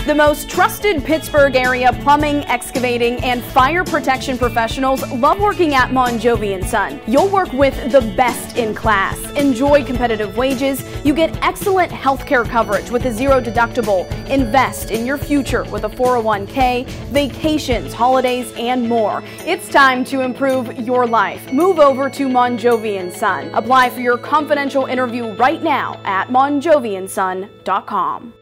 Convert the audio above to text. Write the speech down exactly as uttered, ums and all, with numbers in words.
The most trusted Pittsburgh area plumbing, excavating, and fire protection professionals love working at Mongiovi and Son. You'll work with the best in class, enjoy competitive wages, you get excellent healthcare coverage with a zero deductible, invest in your future with a four oh one K, vacations, holidays, and more. It's time to improve your life. Move over to Mongiovi and Son. Apply for your confidential interview right now at mongiovi and son dot com.